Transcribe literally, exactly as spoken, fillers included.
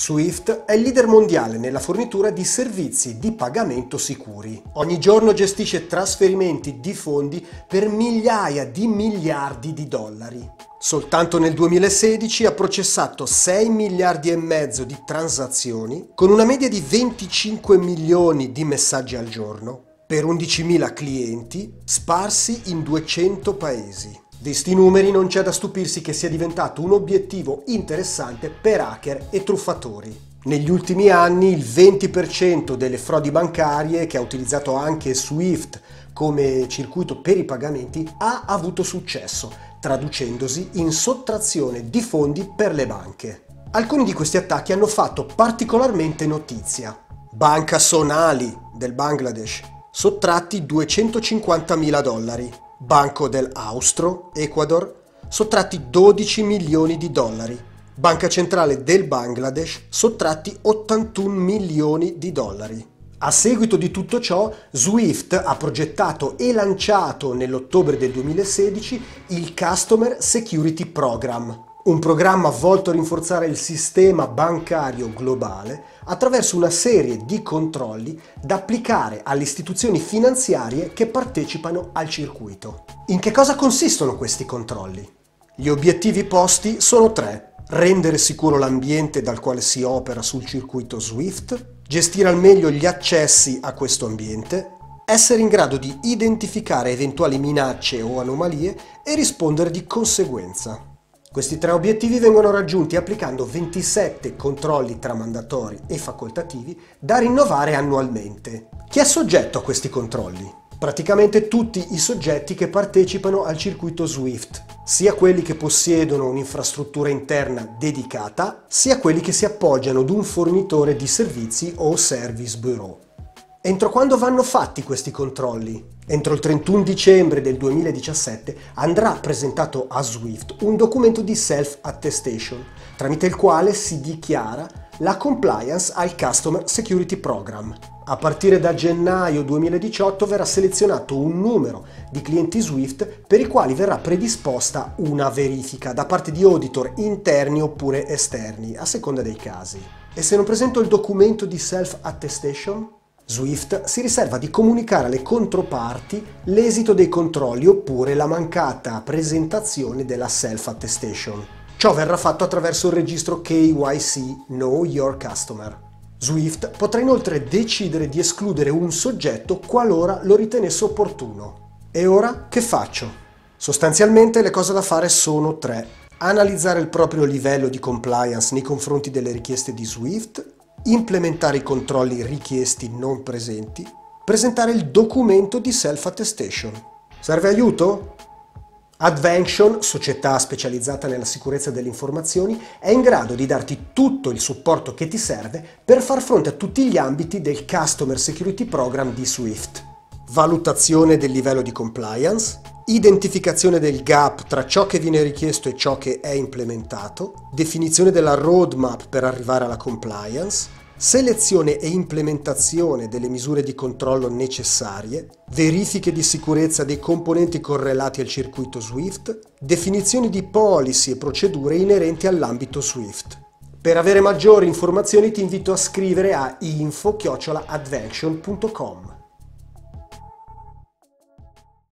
Swift è il leader mondiale nella fornitura di servizi di pagamento sicuri. Ogni giorno gestisce trasferimenti di fondi per migliaia di miliardi di dollari. Soltanto nel duemilasedici ha processato sei miliardi e mezzo di transazioni con una media di venticinque milioni di messaggi al giorno per undicimila clienti sparsi in duecento paesi. Visti i numeri, non c'è da stupirsi che sia diventato un obiettivo interessante per hacker e truffatori. Negli ultimi anni il venti per cento delle frodi bancarie, che ha utilizzato anche Swift come circuito per i pagamenti, ha avuto successo, traducendosi in sottrazione di fondi per le banche. Alcuni di questi attacchi hanno fatto particolarmente notizia. Banca Sonali del Bangladesh, sottratti duecentocinquantamila dollari. Banco del Austro, Ecuador, sottratti dodici milioni di dollari. Banca Centrale del Bangladesh, sottratti ottantuno milioni di dollari. A seguito di tutto ciò, Swift ha progettato e lanciato nell'ottobre del duemilasedici il Customer Security Program, un programma volto a rinforzare il sistema bancario globale attraverso una serie di controlli da applicare alle istituzioni finanziarie che partecipano al circuito. In che cosa consistono questi controlli? Gli obiettivi posti sono tre: rendere sicuro l'ambiente dal quale si opera sul circuito Swift, gestire al meglio gli accessi a questo ambiente, essere in grado di identificare eventuali minacce o anomalie e rispondere di conseguenza. Questi tre obiettivi vengono raggiunti applicando ventisette controlli tramandatori e facoltativi da rinnovare annualmente. Chi è soggetto a questi controlli? Praticamente tutti i soggetti che partecipano al circuito Swift, sia quelli che possiedono un'infrastruttura interna dedicata, sia quelli che si appoggiano ad un fornitore di servizi o service bureau. Entro quando vanno fatti questi controlli? Entro il trentuno dicembre del duemiladiciassette andrà presentato a Swift un documento di self-attestation, tramite il quale si dichiara la compliance al Customer Security Program. A partire da gennaio duemiladiciotto verrà selezionato un numero di clienti Swift per i quali verrà predisposta una verifica da parte di auditor interni oppure esterni, a seconda dei casi. E se non presento il documento di self-attestation? Swift si riserva di comunicare alle controparti l'esito dei controlli oppure la mancata presentazione della self-attestation. Ciò verrà fatto attraverso il registro K Y C Know Your Customer. Swift potrà inoltre decidere di escludere un soggetto qualora lo ritenesse opportuno. E ora che faccio? Sostanzialmente le cose da fare sono tre: analizzare il proprio livello di compliance nei confronti delle richieste di Swift, implementare i controlli richiesti non presenti, presentare il documento di self-attestation. Serve aiuto? Advention, società specializzata nella sicurezza delle informazioni, è in grado di darti tutto il supporto che ti serve per far fronte a tutti gli ambiti del Customer Security Program di Swift. Valutazione del livello di compliance, identificazione del gap tra ciò che viene richiesto e ciò che è implementato, definizione della roadmap per arrivare alla compliance, selezione e implementazione delle misure di controllo necessarie, verifiche di sicurezza dei componenti correlati al circuito Swift, definizioni di policy e procedure inerenti all'ambito Swift. Per avere maggiori informazioni ti invito a scrivere a info chiocciola advention punto com.